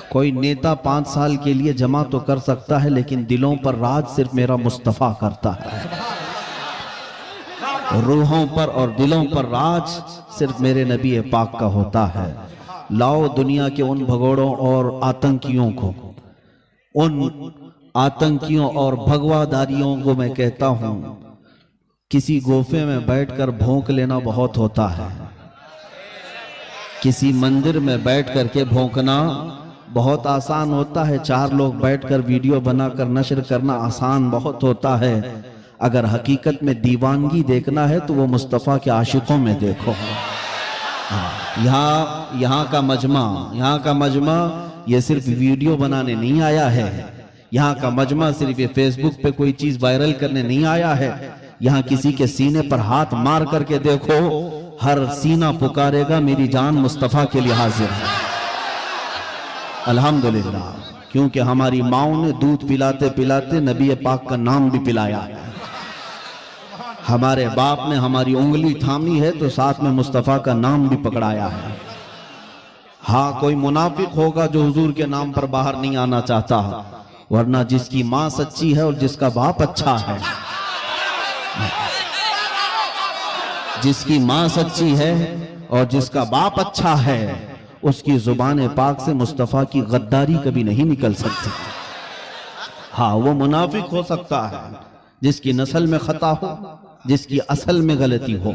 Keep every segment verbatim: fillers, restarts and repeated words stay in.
कोई नेता पांच साल के लिए जमा तो कर सकता है, लेकिन दिलों पर राज सिर्फ मेरा मुस्तफ़ा करता है। रूहों पर और दिलों पर राज सिर्फ मेरे नबी पाक का होता है। लाओ दुनिया के उन भगोड़ों और आतंकियों को, उन आतंकियों और भगवादारियों को मैं कहता हूं, किसी गोफे में बैठकर भौंक लेना बहुत होता है, किसी मंदिर में बैठ करके भौंकना बहुत आसान होता है, चार लोग बैठकर वीडियो बनाकर नशर करना आसान बहुत होता है। अगर हकीकत में दीवानगी देखना है तो वो मुस्तफ़ा के आशिकों में देखो। यहाँ यहाँ का मजमा यहाँ का मजमा ये सिर्फ वीडियो बनाने नहीं आया है, यहाँ का मजमा सिर्फ ये फेसबुक पे कोई चीज वायरल करने नहीं आया है। यहाँ किसी के सीने पर हाथ मार करके देखो, हर सीना पुकारेगा मेरी जान मुस्तफ़ा के लिए हाजिर है। अल्हम्दुलिल्लाह, क्योंकि हमारी माओ ने दूध पिलाते पिलाते नबी पाक का नाम भी पिलाया है। हमारे बाप ने हमारी उंगली थामी है तो साथ में मुस्तफ़ा का नाम भी पकड़ाया है। हाँ, कोई मुनाफिक होगा जो हुजूर के नाम पर बाहर नहीं आना चाहता, वरना जिसकी माँ सच्ची है और जिसका बाप अच्छा है, जिसकी माँ सच्ची है और जिसका बाप अच्छा है, उसकी जुबान पाक से मुस्तफ़ा की गद्दारी कभी नहीं निकल सकती। हाँ, वो मुनाफिक हो सकता है जिसकी नस्ल में खता हो, जिसकी असल में गलती हो,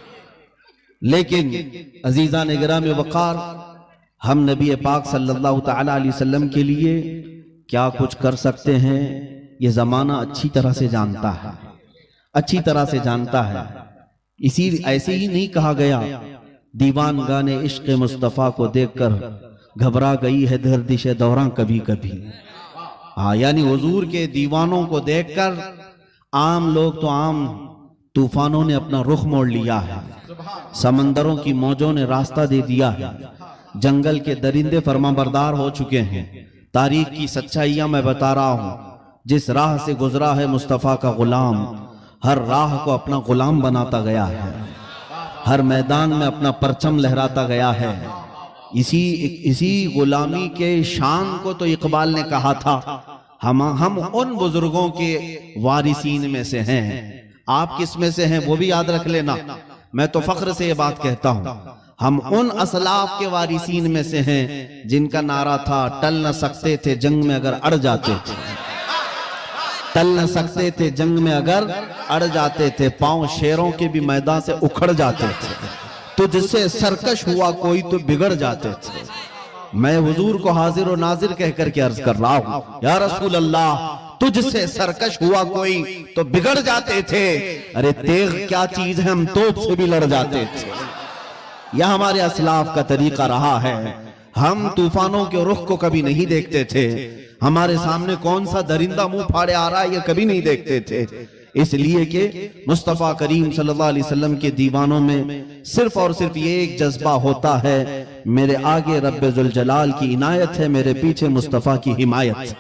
लेकिन अजीजा निगरान वक़ार, हम नबी पाक सल्लल्लाहु तआला अलैहि वसल्लम के लिए क्या कुछ कर सकते हैं ये ज़माना अच्छी तरह से जानता है, अच्छी तरह से जानता है। इसी ऐसे ही नहीं कहा गया दीवान गाने इश्क़ मुस्तफ़ा को देखकर घबरा गई है गर्दिश दौरां कभी कभी। हाँ, यानी हुजूर के दीवानों को देखकर आम लोग तो आम तूफानों ने अपना रुख मोड़ लिया है, समंदरों की मौजों ने रास्ता दे दिया है, जंगल के दरिंदे फरमाबरदार हो चुके हैं। तारीख की सच्चाइयां मैं बता रहा हूं, जिस राह से गुजरा है मुस्तफ़ा का गुलाम, हर राह को अपना गुलाम बनाता गया है, हर मैदान में अपना परचम लहराता गया है। इसी इसी गुलामी के शान को तो इकबाल ने कहा था, हम हम उन बुजुर्गों के वारिसीन में से हैं। आप किस में से हैं वो भी याद रख लेना। मैं तो फख्र से ये बात कहता हूं, हम उन असलाफ के वारिसीन में से हैं जिनका नारा था टल न सकते थे जंग में अगर अड़ जाते थे, टल न सकते थे जंग में अगर अड़ जाते थे, पांव शेरों के भी मैदान से उखड़ जाते थे, तुझसे सरकश हुआ कोई तो बिगड़ जाते थे। मैं हुजूर को हाजिर और नाजिर कह करके अर्ज कर रहा हूं, या रसूल अल्लाह, तुझसे सरकश हुआ कोई तो बिगड़ जाते थे। अरे तेग क्या चीज है, हम तोप से भी लड़ जाते थे। यह हमारे असलाफ का तरीका रहा है। हम तूफानों के रुख को कभी नहीं देखते थे, हमारे सामने कौन सा दरिंदा मुंह फाड़े आ रहा है ये कभी नहीं देखते थे, इसलिए कि मुस्तफ़ा करीम सल्लल्लाहु अलैहि वसल्लम के दीवानों में सिर्फ और सिर्फ ये एक जज्बा होता है, मेरे आगे रब्बे जुल जलाल की इनायत है, मेरे पीछे मुस्तफ़ा की हिमायत।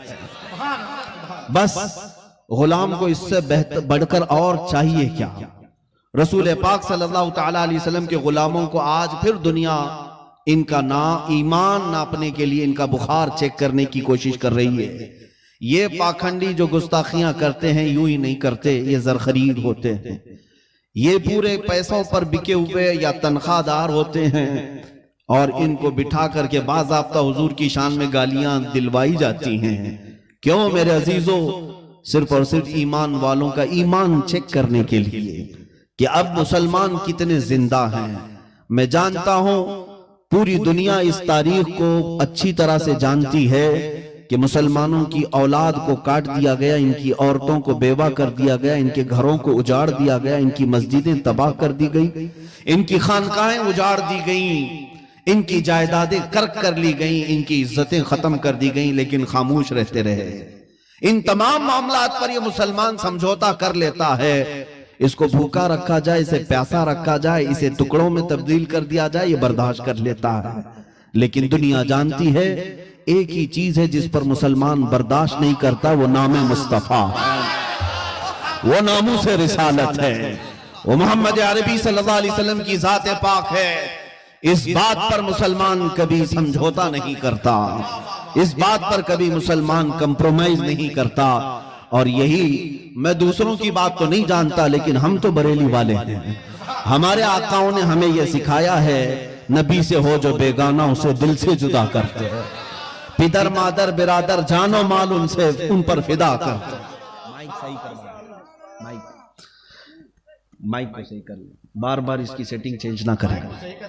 बस गुलाम को इससे बेहतर बढ़कर और चाहिए क्या। रसूल पाक सल्लल्लाहु तआला अलैहि वसल्लम के गुलामों को आज फिर दुनिया इनका ना ईमान नापने के लिए इनका बुखार चेक करने की कोशिश कर रही है। ये पाखंडी जो गुस्ताखियां करते हैं यूं ही नहीं करते, ये जरखरीद होते हैं, ये पूरे पैसों पर बिके हुए या तनख्वाहदार होते हैं और इनको बिठा करके बाज़ाब्ता हुजूर की शान में गालियां दिलवाई जाती हैं। क्यों मेरे अजीजों, सिर्फ और सिर्फ ईमान वालों का ईमान चेक करने के लिए कि अब मुसलमान कितने जिंदा हैं। मैं जानता हूं पूरी दुनिया इस तारीख को अच्छी तरह से जानती है कि मुसलमानों की औलाद को काट दिया गया, इनकी औरतों को बेवा कर दिया गया, इनके घरों को उजाड़ दिया गया, इनकी मस्जिदें तबाह कर दी गई, इनकी खानकाहें उजाड़ दी गई, इनकी जायदादें कर्क कर ली गई, इनकी इज्जतें खत्म कर दी गई, लेकिन खामोश रहते रहे। इन तमाम मामलात पर यह मुसलमान समझौता कर लेता है, इसको भूखा रखा जाए, इसे प्यासा रखा जाए, इसे टुकड़ों में तब्दील कर दिया जाए, ये बर्दाश्त कर लेता है। लेकिन दुनिया जानती है एक ही चीज है जिस पर मुसलमान बर्दाश्त नहीं करता, वो नाम मुस्तफा, वो नामूस रिसालत है, वो मोहम्मद अरबी सल्लल्लाहु अलैहि वसल्लम की जात पाक है। इस बात पर मुसलमान कभी समझौता नहीं करता, इस बात पर कभी मुसलमान कंप्रोमाइज नहीं करता। और यही, मैं दूसरों की बात तो नहीं जानता, लेकिन हम तो बरेली वाले हैं। हमारे आकाओं ने हमें यह सिखाया है, नबी से हो जो बेगाना उसे दिल से जुदा करते हैं। पितर मादर बिरादर जानो माल उनसे उन पर फिदा करते हैं। माइक सही कर, माइक माइक को सही कर, बार बार इसकी सेटिंग चेंज ना करें।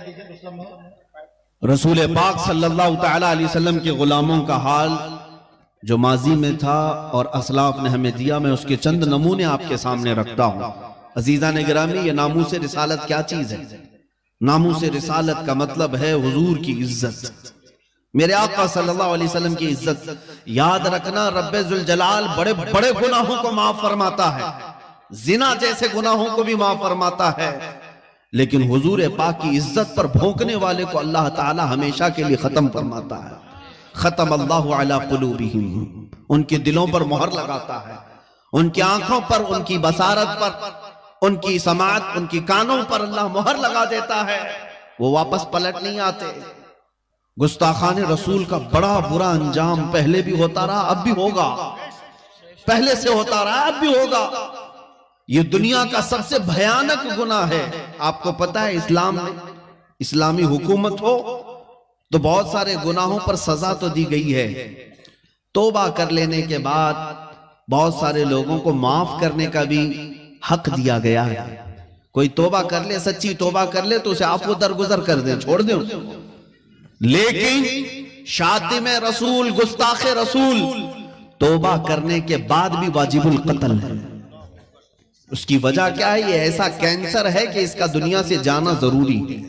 रसूल पाक सल्लल्लाहु तआला अलैहि वसल्लम के गुलामों का हाल जो माजी में था और असलाफ ने हमें दिया, मैं उसके चंद नमूने आपके सामने रखता हूं। अजीजा ने गिरामी, ये नामूस रिसालत क्या चीज है? नामूस रिसालत का मतलब है हुजूर की इज्जत, मेरे आका सल्लल्लाहु अलैहि वसल्लम की इज्जत। याद रखना, रब्बे जुल जलाल बड़े बड़े गुनाहों को माफ फरमाता है, जिना जैसे गुनाहों को भी माफ फरमाता है, लेकिन हुजूर पाक की इज्जत पर भौंकने वाले को अल्लाह ताला हमेशा के लिए खत्म फरमाता है। खत्म अल्लाहु अला कुलूबिहिम, उनके दिलों पर मोहर लगाता है, उनकी आंखों पर, उनकी बसारत पर, उनकी समात, उनकी कानों पर अल्लाह मोहर लगा देता है। वो वापस पलट नहीं आते। गुस्ताखाने रसूल का बड़ा बुरा अंजाम पहले भी होता रहा, अब भी होगा, पहले से होता रहा, अब भी होगा। ये दुनिया का सबसे भयानक गुनाह है। आपको पता है, इस्लाम में, इस्लामी हुकूमत हो तो बहुत सारे गुनाहों पर सजा तो दी गई है। तौबा कर लेने के बाद बहुत सारे लोगों को माफ करने का भी हक दिया गया है। कोई तौबा कर ले, सच्ची तौबा कर ले, तो उसे आपको दरगुजर कर दे, छोड़ दे उसको। लेकिन शातिम रसूल, गुस्ताखे रसूल, तौबा करने के बाद भी वाजिबुल कत्ल है। उसकी वजह क्या है? ये ऐसा कैंसर है कि इसका दुनिया से जाना जरूरी है।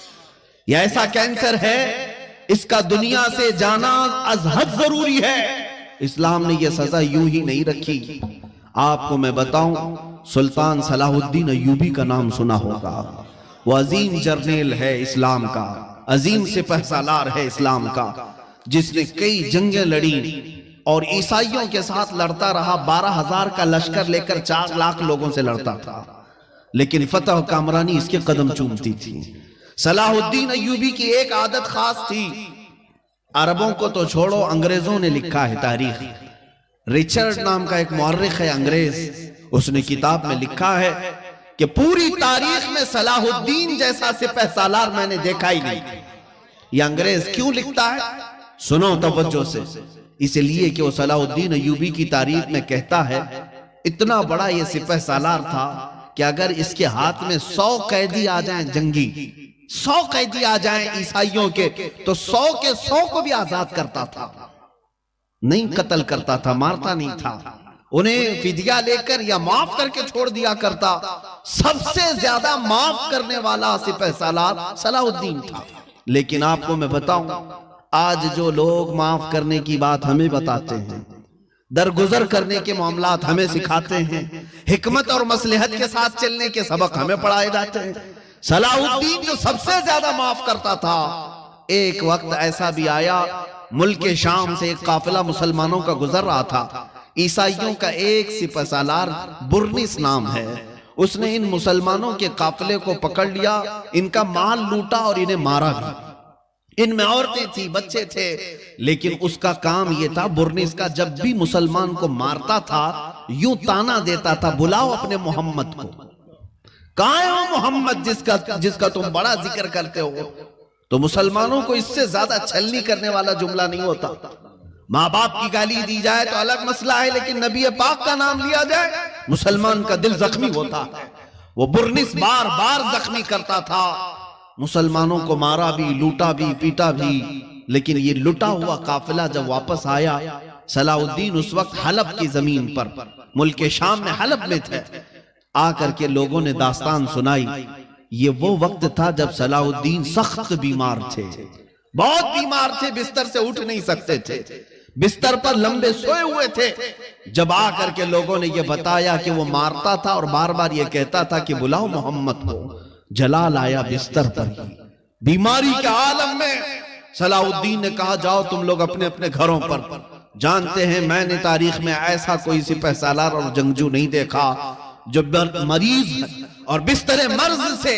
यह ऐसा कैंसर है, इसका दुनिया से जाना अजहद जरूरी है। इस्लाम ने यह सजा यूं ही नहीं रखी। आपको मैं बताऊं, सुल्तान सलाहुद्दीन अय्यूबी का नाम सुना होगा। वो अजीम जर्नेल है इस्लाम का, अजीम सिपहसालार है इस्लाम का, जिसने कई जंगें लड़ी और ईसाइयों के साथ लड़ता रहा। बारह हजार का लश्कर लेकर चार लाख लोगों से लड़ता था, लेकिन फतह कामरानी इसके कदम चूमती थी। सलाहुद्दीन अय्यूबी की एक आदत खास थी, अरबों को तो छोड़ो, अंग्रेजों ने लिखा है तारीख। रिचर्ड नाम का एक मुअर्रिख है अंग्रेज, उसने किताब में लिखा है कि पूरी तारीख में सलाहुद्दीन जैसा सिपहसालार मैंने देखा ही नहीं। ये अंग्रेज क्यों लिखता है? सुनो तवज्जो से। इसलिए कि वो सलाहुद्दीन अय्यूबी की तारीख में कहता है, इतना बड़ा ये सिपहसालार था कि अगर इसके हाथ में सौ कैदी आ जाएं, जंगी सौ कैदी आ जाएं ईसाइयों के, तो सौ के सौ को भी आजाद करता था, नहीं कत्ल करता था, मारता नहीं था। उन्हें फिदिया लेकर या माफ करके छोड़ दिया करता। सबसे ज्यादा माफ करने वाला सिपहसालार सलाहुद्दीन था। लेकिन आपको मैं बताऊं, आज जो लोग माफ करने की बात हमें बताते हैं, दरगुजर करने के मामलात हमें सिखाते हैं, हिकमत और मसलहत के साथ चलने के सबक हमें पढ़ाए जाते हैं। सलाहुद्दीन जो सबसे ज्यादा माफ करता था, एक वक्त ऐसा भी आया, मुल्क शाम से एक काफिला मुसलमानों का गुजर रहा था। ईसाइयों का एक सिपहसालार बुर्निस नाम है, उसने इन मुसलमानों के काफिले को पकड़ लिया, इनका माल लूटा और इन्हें मारा भी। इनमें औरतें थी, बच्चे थे, लेकिन उसका काम यह था, बुर्निस का, जब भी मुसलमान को मारता था यूं ताना देता था, बुलाओ अपने मोहम्मद को। कहां है वो मोहम्मद जिसका जिसका तुम बड़ा जिक्र करते हो? तो मुसलमानों को इससे ज्यादा छलनी करने वाला जुमला नहीं होता। माँ बाप की गाली दी जाए तो अलग मसला है, लेकिन नबी पाक का नाम लिया जाए, मुसलमान का दिल जख्मी होता है। वो बुर्निस बार बार जख्मी करता था, मुसलमानों को मारा भी, लूटा भी, पीटा भी। लेकिन ये लुटा हुआ काफिला जब वापस आया, सलाहुद्दीन उस वक्त हलब की जमीन पर, मुल्क शाम में हलब में थे, आकर के लोगों ने दास्तान सुनाई। ये वो वक्त था जब सलाहुद्दीन सख्त बीमार थे, बहुत बीमार थे, बिस्तर से उठ नहीं सकते थे, बिस्तर पर लंबे सोए हुए थे। जब आकर के लोगों ने यह बताया कि वो मारता था और बार बार ये कहता था कि बुलाओ मोहम्मद को, जलाल आया बिस्तर पर ही, बीमारी के आलम में। सलाहुद्दीन ने कहा, जाओ तुम लोग अपने अपने घरों पर। जानते हैं, मैंने तारीख में ऐसा कोई सिपहसालार और जंगजू नहीं देखा जो मरीज और बिस्तरे मर्ज से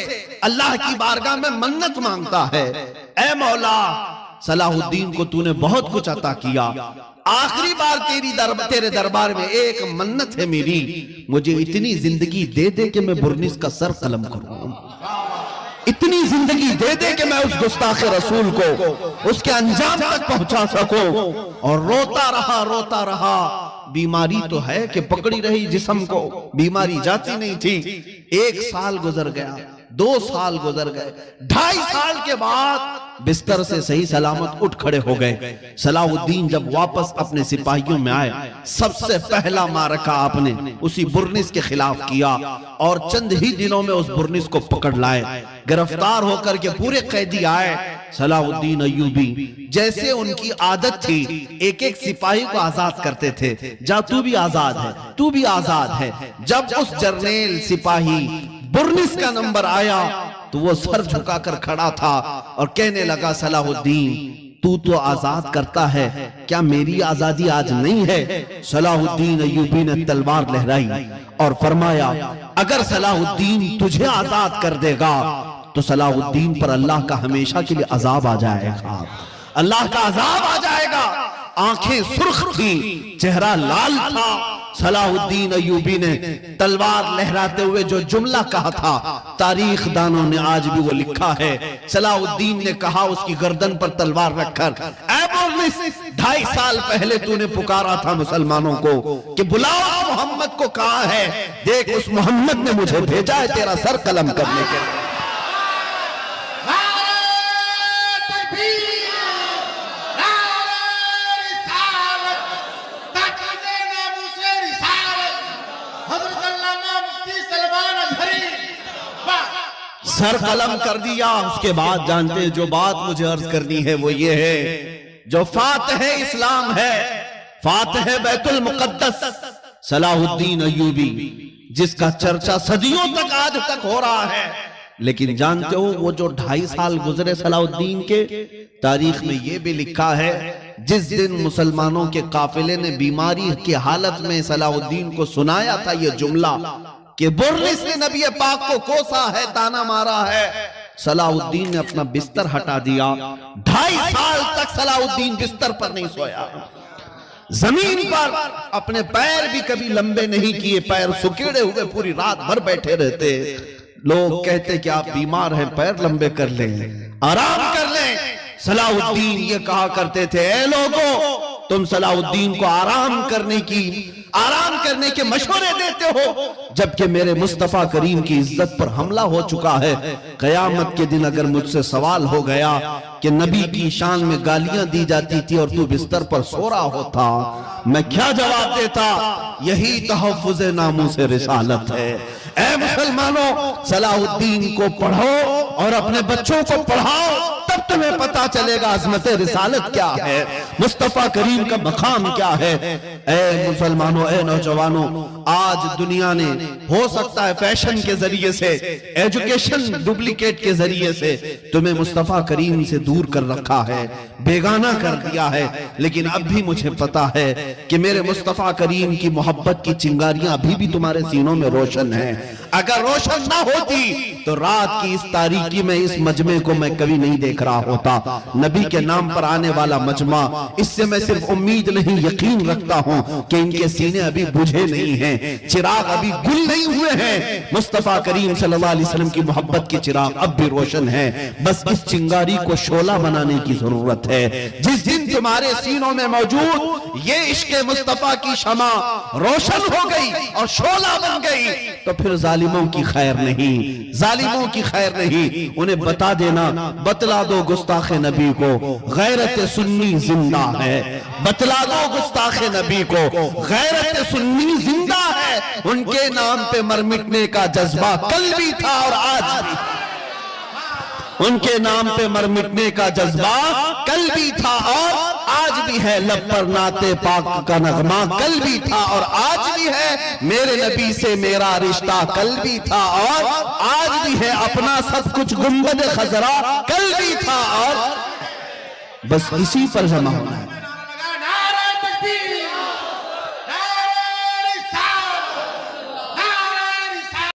अल्लाह की बारगाह में मन्नत मांगता है, ऐ मौला सलाहुद्दीन को तूने बहुत कुछ अता किया, आखिरी बार तेरी दर, तेरे दरबार में एक मन्नत है मेरी, मुझे इतनी जिंदगी दे दे कि मैं बुर्निस का सर कलम करूं, इतनी जिंदगी दे दे कि मैं उस गुस्ताखे रसूल को उसके अंजाम तक पहुंचा सकूं। और रोता रहा रोता रहा, बीमारी तो है कि पकड़ी रही जिस्म को, बीमारी जाती नहीं थी। एक साल गुजर गया, दो साल गुजर गए, ढाई साल के बाद बिस्तर से सही सलामत उठ खड़े हो गए। सलाहुद्दीन जब वापस अपने सिपाहियों में आए, सबसे पहला मारका आपने उसी बुर्निस के खिलाफ किया और चंद ही दिनों में उस बुर्निस को पकड़ लाए। गिरफ्तार होकर के पूरे कैदी आए। सलाहुद्दीन अय्यूबी जैसे उनकी आदत थी, एक एक सिपाही को आजाद करते थे, जा तू भी आजाद है, तू भी आजाद है। जब उस जर्नेल सिपाही बुर्निस का नंबर आया तो वो सर झुकाकर खड़ा था और कहने लगा, सलाहुद्दीन तू तो आजाद करता है, क्या मेरी आजादी आज नहीं है? सलाहुद्दीन अय्यूबी ने तलवार लहराई और फरमाया, अगर सलाहुद्दीन तुझे आजाद कर देगा तो सलाहुद्दीन पर अल्लाह का हमेशा के लिए अजाब आ जाएगा, अल्लाह का अजाब आ जाएगा। आंखें सुर्ख थी, चेहरा लाल था। सलाहुद्दीन अय्यूबी ने तलवार लहराते हुए जो जुमला कहा था, तारीख दानों ने आज भी वो लिखा है। सलाहुद्दीन ने कहा उसकी गर्दन पर तलवार रखकर, ऐ बुर्निस, ढाई साल पहले तूने पुकारा था मुसलमानों को कि बुलाओ मोहम्मद को, कहाँ है? देख उस मोहम्मद ने मुझे भेजा है तेरा सर कलम करने के लिए। सर कलम कर दिया। उसके बाद जानते हैं जो बात मुझे अर्ज करनी है वो ये है, जो फातिह इस्लाम है, फातिह बैतुल मुक़द्दस सलाहुद्दीन अय्यूबी, जिसका चर्चा सदियों तक आज तक हो रहा है। लेकिन जानते हो वो जो ढाई साल गुजरे सलाहुद्दीन के, तारीख में ये भी लिखा है, जिस दिन मुसलमानों के काफिले ने बीमारी की हालत में सलाहुद्दीन को सुनाया था ये जुमला कि बुर्निस ने नबी पाक को कोसा है, ताना मारा है, सलाहुद्दीन ने अपना बिस्तर हटा दिया। ढाई साल तक सलाहुद्दीन बिस्तर पर नहीं सोया, जमीन पर अपने पैर भी कभी लंबे नहीं किए, पैर सुकेड़े हुए पूरी रात भर बैठे रहते। लोग कहते कि आप बीमार हैं, पैर लंबे कर लें, आराम कर लें। सलाहुद्दीन ये कहा करते थे, ए लोगों, तुम सलाहुद्दीन को आराम करने की आराम करने के मशवरे देते हो, जबकि मेरे मुस्तफा करीम की इज्जत पर हमला हो चुका है। कयामत के दिन अगर मुझसे सवाल हो गया कि नबी की शान में गालियां दी जाती थी और तू बिस्तर पर सो रहा होता, मैं क्या जवाब देता? यही तहफ्फुज़ नामूस रिसालत है। ऐ मुसलमानों, सलाहुद्दीन को पढ़ो और अपने बच्चों को पढ़ाओ, तब तुम्हें पता चलेगा अज़मत रिसालत क्या है, मुस्तफा करीम का मकाम क्या है। ऐ मुसलमानों, ऐ नौजवानों, आज दुनिया ने हो सकता है फैशन के जरिए से, एजुकेशन डुप्लीकेट के जरिए से तुम्हें मुस्तफा करीम से दूर कर रखा है, बेगाना कर दिया है। लेकिन अब भी मुझे पता है कि मेरे मुस्तफा करीम की मोहब्बत की चिंगारियां अभी भी तुम्हारे सीनों में रोशन है। अगर रोशन ना होती तो रात की इस तारीकी में इस मजमे को मैं कभी नहीं देख रहा होता। नबी के नाम पर आने वाला मजमा, इससे मैं सिर्फ उम्मीद नहीं यकीन रखता हूं कि इनके सीने अभी बुझे नहीं हैं, चिराग अभी गुल नहीं हुए हैं। मुस्तफा करीम सल्लल्लाहु अलैहि वसल्लम की मोहब्बत के चिराग अब भी रोशन है, बस इस चिंगारी को शोला बनाने की जरूरत है। जिस दिन तुम्हारे सीनों में मौजूद ये इश्क़ मुस्तफा की शमा रोशन हो गई और शोला बन गई तो फिर जालिमों की खैर नहीं, जालिमों की खैर नहीं। उन्हें बता देना, बतला दो गुस्ताखे नबी को गैरत सुन्नी जिंदा है, बतला दो गुस्ताखे नबी को गैरत सुन्नी जिंदा है। उनके नाम पे मर मिटने का जज्बा कल भी था और आज भी, उनके नाम पे मर मिटने का जज्बा कल भी था और आज भी है। लब पर नाते पाक का नगमा कल भी था और आज भी है। मेरे नबी से मेरा रिश्ता कल भी था और आज भी है। अपना सब कुछ गुंबद खजरा कल भी था और बस इसी पर जमा होना है।